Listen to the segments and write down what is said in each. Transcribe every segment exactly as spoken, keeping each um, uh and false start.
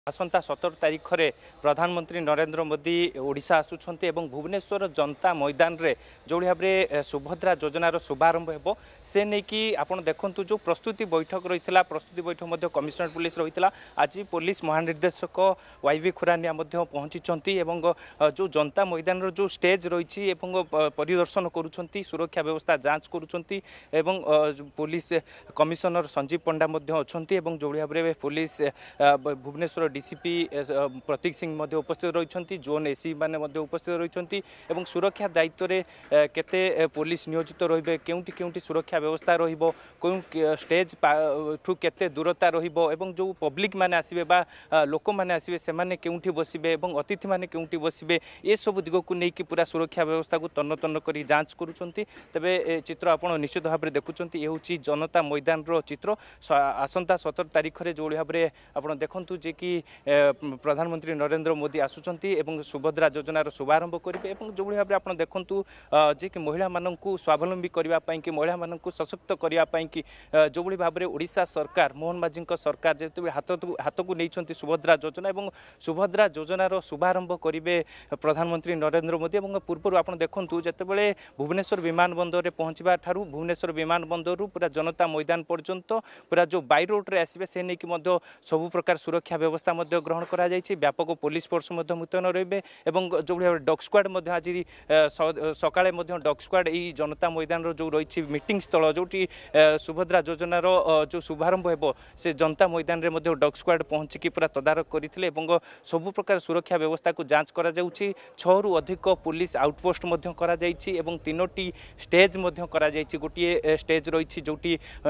आसंता सतर तारीख में प्रधानमंत्री नरेंद्र मोदी ओडिशा आसुंच एवं भुवनेश्वर जनता मैदान रे जो भाव में सुभद्रा योजनार शुभारंभ हो से नहीं कि आप देखु जो प्रस्तुति बैठक रही है प्रस्तुति बैठक कमिशनरेट पुलिस रही है आज पुलिस महानिर्देशक वाईवी खुरानिया पहुंची जो जनता मैदान जो स्टेज रही परिदर्शन करुँच सुरक्षा व्यवस्था जांच करुँच पुलिस कमिशनर संजीव पंडा अच्छा जो भाव में पुलिस भुवनेश्वर डीसीपी प्रतीक सिंह उपस्थित रही जोन एसी माने उपस्थित रही सुरक्षा दायित्व रे केते पुलिस नियोजित रहिबे केउंटी केउंटी सुरक्षा व्यवस्था रहिबो कोउ स्टेज ठू केते दूरता रहिबो एवं जो पब्लिक माने आसीबे बा लोक माने आसीबे से माने केउंटी बसिबे एवं अतिथि माने केउंटी बसिबे ए सब दिग को नै कि पूरा सुरक्षा व्यवस्था को तन्न तन्न करी जांच करूछंती तबे चित्र आपण निश्चित भाव में देखुछंती ए होची जनता मैदान रो चित्र आसंता सतर तारीख रे जो भाव में आपण देखंतु जे कि प्रधानमंत्री नरेंद्र मोदी आसुचंती एवं सुभद्रा योजनार शुभारंभ करेंगे एवं जो भाव में आप देखु जे कि महिला माननकु स्वावलंबी करने कि महिला माननकु सशक्त करने कि जो भाव में ओडिशा सरकार मोहन माझी सरकार जो हाथ हाथ को नहीं सुभद्रा योजना एवं सुभद्रा योजनार शुभारंभ करेंगे प्रधानमंत्री नरेंद्र मोदी एवं पूर्व आप देखु जितेबाला भुवनेश्वर विमान बंदर में पहुँचवा ठारू भुवनेश्वर विमान बंदर पूरा जनता मैदान पर्यंत पूरा जो बाई रोड रे आसबे से नहीं कि सबु प्रकार सुरक्षा व्यवस्था ग्रहण करा जायछि व्यापक पुलिस फोर्स मुतयन रहिबे एवं जो भाव डॉग स्क्वाड आज सकाळे डॉग स्क्वाड ई जनता मैदान जो रही मीटिंग स्थल जो सुभद्रा योजनार जो शुभारंभ हो से जनता मैदान में डॉग स्क्वाड पहुंचिकी पूरा तदारख करते सबु प्रकार सुरक्षा व्यवस्था को जांच करा जाउछि छरु अधिक पुलिस आउटपोस्ट करा जायछि एवं तीनोटी स्टेज करा जायछि गोटे स्टेज रही जो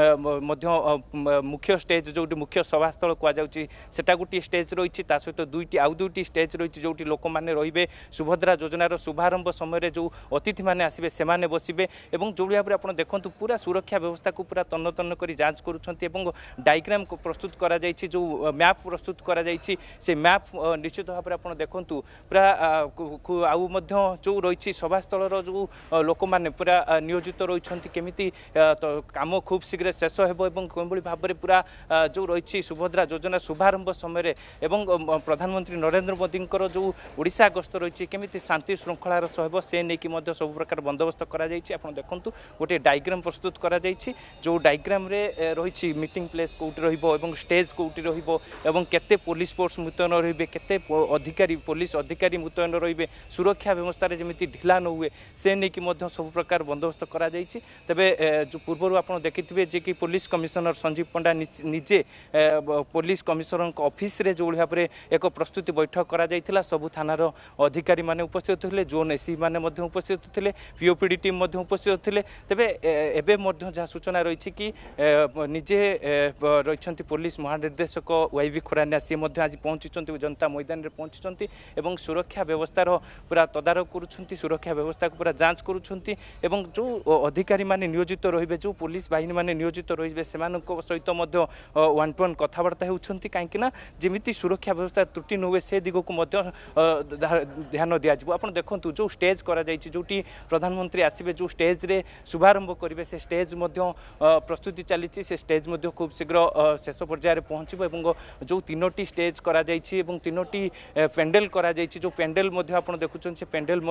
मुख्य स्टेज जो मुख्य सभास्थल कहुच्छी सेटा गोटे स्टेज रही सहित दुईटी आउ दुईटी स्टेज रही जो लोक मैंने रे सुभद्रा योजनार शुभारंभ समय जो अतिथि मैंने आसबे से बसबे और जो भाव में आप देखो पूरा सुरक्षा व्यवस्था को पूरा तन्न तन्न कर जांच करुँच डायग्राम को प्रस्तुत करा जायछि जो मैप प्रस्तुत करा जायछि से मैप निश्चित भाव में आप देखु पूरा आउ जो रही सभास्थल जो लोक मैंने पूरा नियोजित रही केमिति काम खूब शीघ्र शेष हो भाव में पूरा जो रही सुभद्रा योजना शुभारंभ समय एवं प्रधानमंत्री नरेंद्र मोदी जो ओडिशा गस्त रही केमिति शांति श्रृंखलार सहब से नहीं कि सब प्रकार बंदोबस्त करा जायछि आपण देखंतु गोटे डायग्राम प्रस्तुत करा जायछि जो डायग्राम रे रही मीटिंग प्लेस कोउटी रहिबो एवं स्टेज कोउटी रहिबो एवं केते पुलिस फोर्स मुतयन रहिबे केते अधिकारी पुलिस अधिकारी मुतयन रहिबे सुरक्षा व्यवस्था रे जेमिति ढिला न हुए से नहीं कि सब प्रकार बंदोबस्त करा जायछि तबे जो पूर्व आपण देखिथिबे जे कि पुलिस कमिशनर संजीव पंडा निजे पुलिस कमिशनर ऑफिस रे जो भाव में एक प्रस्तुति बैठक करा जायथिला सबु थानार अधिकारी माने उपस्थित थे जोन एसी माने मध्य उपस्थित थे पीओपीडी टीम मध्य उपस्थित थे तेबे एबे मध्य जहाँ सूचना रही कि निजे रही पुलिस महानिर्देशक वाईवी खुरानिया सी आज पहुंची जनता मैदान में पहुंची एवं सुरक्षा व्यवस्थार पूरा तदारख करुँच सुरक्षा व्यवस्था को पूरा जांच करुँच एवं जो अधिकारी माने नियोजित रहिबे जो पुलिस बाहिनी माने नियोजित रहिबे सेमानक सहित मध्य वन टू वन कथबार्ता होउछंती काहेकि ना जेमिति सुरक्षा व्यवस्था त्रुटि न हुए से दिग को ध्यान दिज्व आप देखो जो स्टेज करा जायछि जोटी प्रधानमंत्री आसबे जो स्टेज रे शुभारंभ करेंगे से स्टेज प्रस्तुति चली से स्टेज खूब शीघ्र शेष पर्यायर पहुँचब और जो तीनोटी स्टेज करा जायछि एवं तीनोटी पेंडेल करा जायछि जो पेंडेल आप देखुं से पेंडेल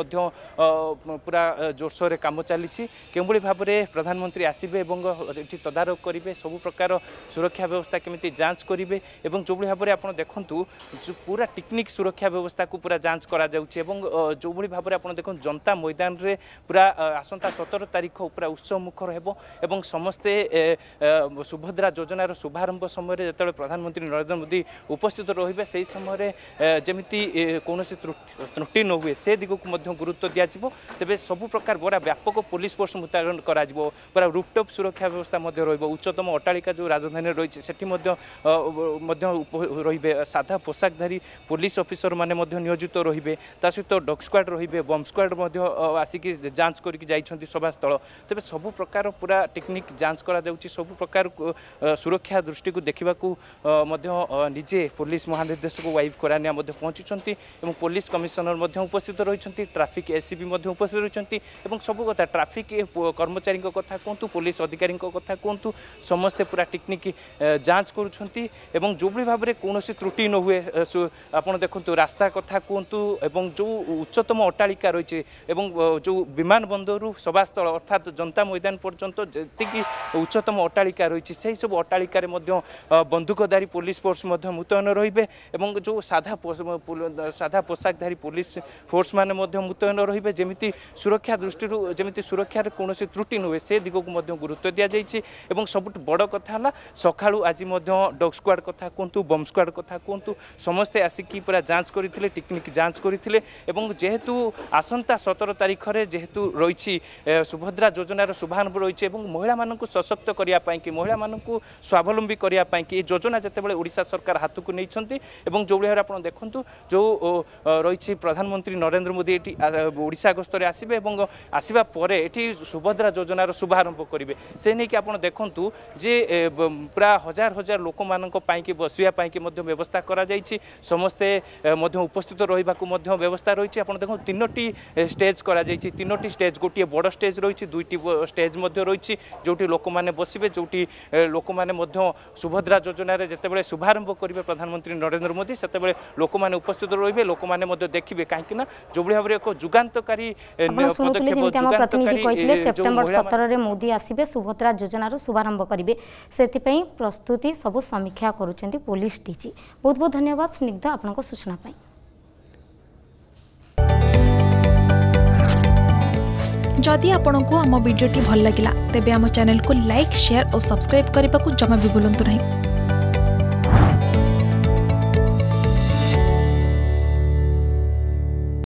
पूरा जोरसोर काम चली केभली भाव में प्रधानमंत्री आसबे तदारख करेंगे सबु प्रकार सुरक्षा व्यवस्था केमिति जांच करेंगे और जो भाव में आप देखु जो पूरा टेक्निक सुरक्षा व्यवस्था को पूरा जांच करा जाउछि एवं जो भली भाव में आप देखो जनता मैदान रे पूरा आसंता सतर तारीख पूरा उत्सव मुखर हेबो एवं समस्ते सुभद्रा योजनार शुभारंभ समय जो प्रधानमंत्री नरेंद्र मोदी उपस्थित रहिबे से समय जमिति कौनसी त्रुटि न हुए से दिग को गुरुत्व दिज्व तेज सबु प्रकार बड़ा व्यापक पुलिस फोर्स मुतयन करा पूरा रूपटॉप सुरक्षा व्यवस्था उच्चतम अट्टालिका जो राजधानी रही से रही साधा पोशाकधारी पुलिस ऑफिसर माने नियोजित रहिबे ता सहित डॉग स्क्वाड रहिबे बम स्क्वाड आसिकी जांच करके जाइछंती सभास्थल तेबे सबु प्रकार पूरा टेक्निक जांच करा जाउछि सबु प्रकार सुरक्षा दृष्टि को देखा निजे पुलिस महानिर्देशक वाईफ खुरानिया पहुंची और पुलिस कमिशनर उपस्थित रही ट्राफिक एसीपी उपस्थित रही सबू कथा ट्राफिक कर्मचारी कथा कहतु पुलिस अधिकारी कथा कहतु समस्ते पूरा टेक्निक जांच करुँच जो भाव में कौन कौनसी त्रुटि न हुए आपन देखंतु रास्ता कथा कहतु एवं जो उच्चतम अट्टालिका रही जो विमान बंदर सभास्थल अर्थात जनता मैदान पर्यंत जी उच्चतम अट्टालिका रही से सब अट्टालिकार बंदूकधारी पुलिस फोर्स मुतयन रे जो साधा साधा पोशाकधारी पुलिस फोर्स मान मुतयन रे जमी सुरक्षा दृष्टि जमी सुरक्षार कौन त्रुटि नुहे से दिग को गुरुत्व दि जाइए सब बड़ कथा सका आज डॉग स्क्वाड कथा कहतु बम स्क्वाड कथा कहतु समस्ते आसिकी पूरा जांच करते टेक्निक जांच करते जेहेतु आसंता सतर तारीख में जेहेतु रही सुभद्रा योजनार शुभारंभ रही महिला मानक सशक्त करने कि महिला मानक स्वावलंबी करने कि योजना जितेबाला ओडिशा सरकार हाथ को नहीं जो भाव आप देखु जो रही प्रधानमंत्री नरेंद्र मोदी ये ओडिशा गस्तर आसवे आसवा पर ये सुभद्रा योजनार शुभारंभ करेंगे से नहीं कि आप देखु जे पूरा हजार हजार लोक मानक बसवाई व्यवस्था करा समस्ते उपस्थित रहा व्यवस्था रही आप देखो तीनो स्टेज करा तीनो स्टेज गोटे बड़ स्टेज रही दुईटी स्टेज रही जो लोक मैंने बसवे जो लोक मैंने सुभद्रा योजना जितेबाला शुभारंभ करेंगे प्रधानमंत्री नरेंद्र मोदी से लोक मैंने उपस्थित रे लोक मैंने देखिए कहीं जो भाव में एक जुगान्तकारी सेप्टेम्बर सतर मोदी आसवे सुभद्रा योजनार शुभारंभ करेंगे से प्रस्तुति सबू समीक्षा करुँच पुलिस डीजी। बहुत बहुत धन्यवाद स्निग्ध आपको सूचना पाई। जदि आपंक आम भिडी भल लगा तेब आम चैनल को लाइक शेयर और सब्सक्राइब करने को जमा भी भूलु नहीं।